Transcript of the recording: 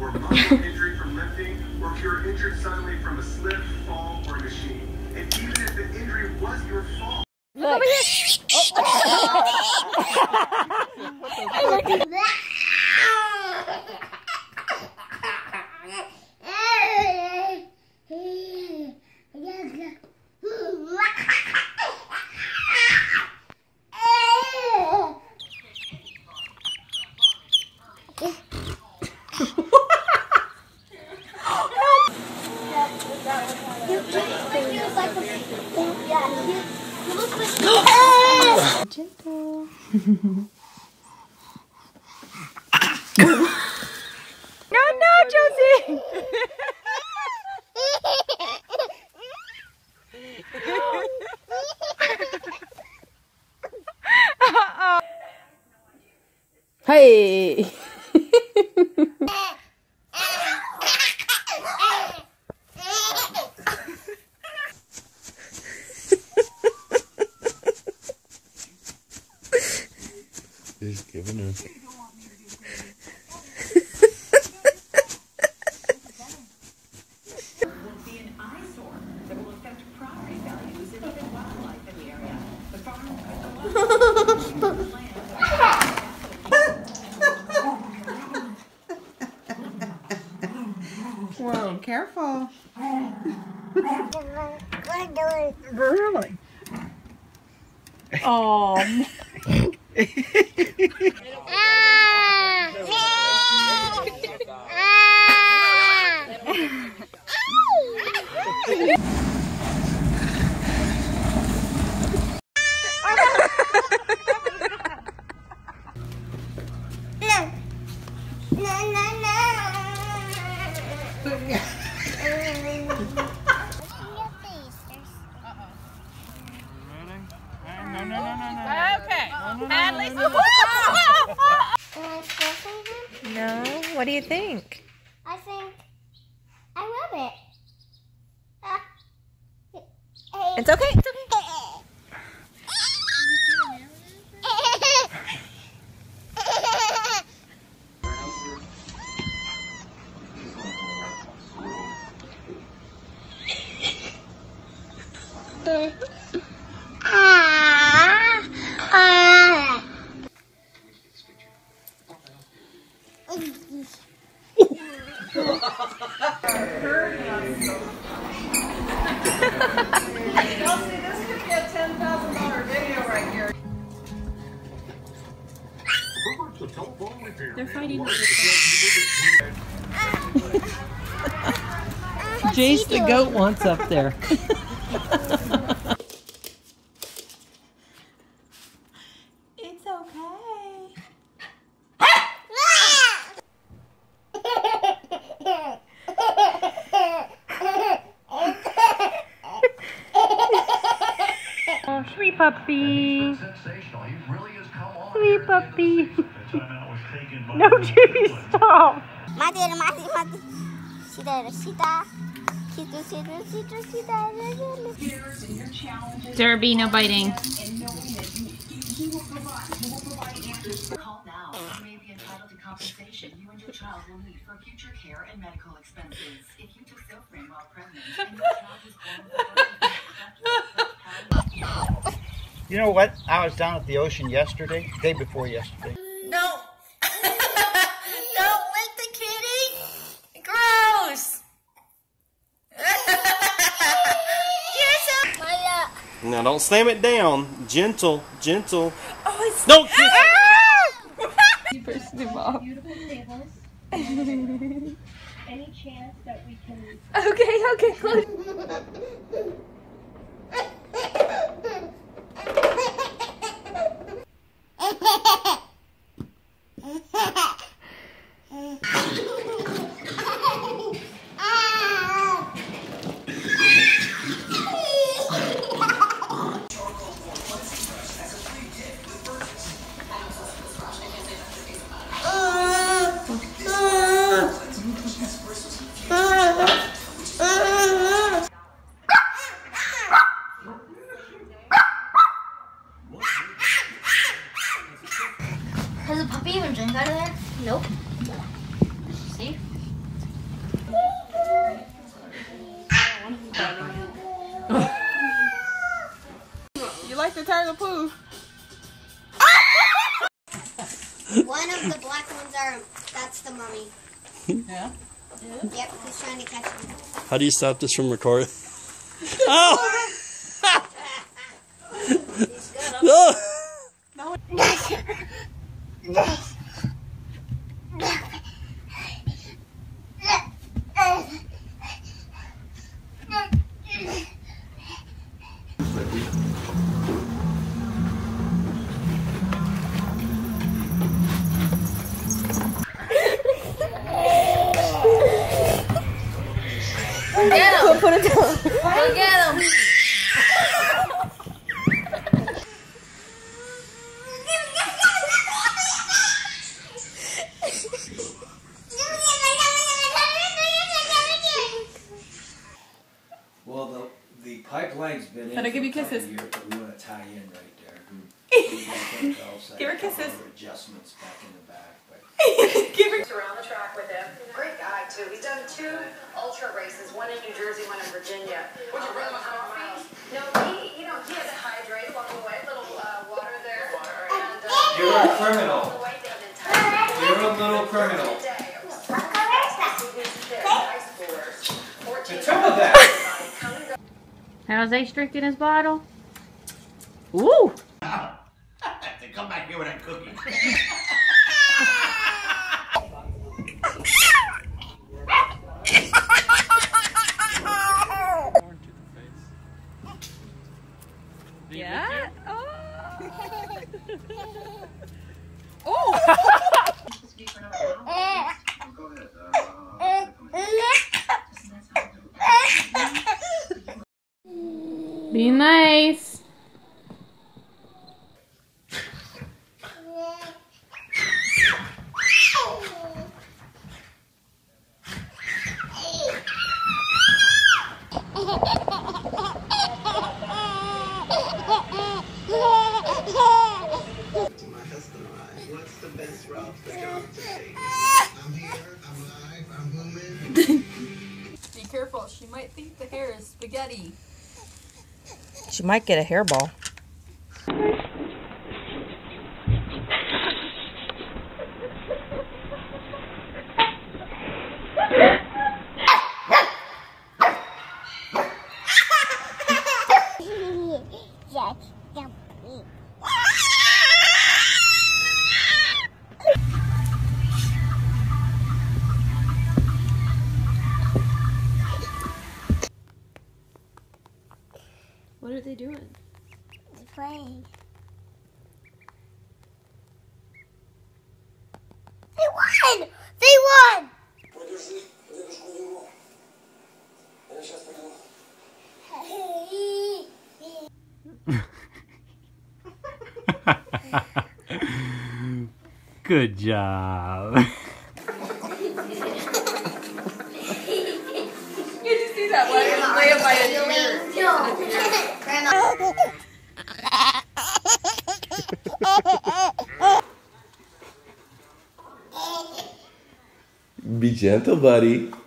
or muscle injury from lifting, or if you're injured suddenly from a slip, fall, or machine. And even if the injury was your fault. Look. Gentle. No, Josie. Hey. He's giving her. Whoa, careful. Really? Oh. No, what do you think? I think I love it. It's okay. It's okay. They're fighting. Jace the goat wants up there. It's okay. Oh, sweet puppy. Sweet puppy. No, Jimmy, stop. Mati. Derby, no biting. Call now. You may be entitled to compensation you and your child will need for future care and medical expenses. If you took Zofran while pregnant and your child was born. You know what? I was down at the ocean yesterday, day before yesterday. No! Don't lick the kitty! Gross! Now don't slam it down. Gentle, gentle. Oh, it's Don't kiss you first do Bob. Any chance that we can... Okay, close. the poo. One of the black ones that's the mummy. Yeah? Yep, he's trying to catch me. How do you stop this from recording? Oh! No! Get him! Put it down. Go get him! Well, the pipeline's been in Can I give you for a couple kisses? years, but we want to tie in right there. Give her kisses. Adjustments back in the back. But Give her. Around the track with him. Great guy, too. He's done 2 ultra races, one in New Jersey, one in Virginia. Would you bring him a coffee? No, he had to hydrate along the way. A little water there. And, you're a criminal. on the way down the entire You're a little criminal. day. It was high schoolers. 14 Some of that. How's Ace drinking his bottle? Ooh! Come back here with that cookie. Yeah? Oh! Be nice. What's the best route for John to take? I'm here, I'm alive, I'm moving. Be careful, she might think the hair is spaghetti. She might get a hairball. What are they doing? He's playing. They won! They won! Good job. Did you see that one? It was laying by a Be gentle, buddy.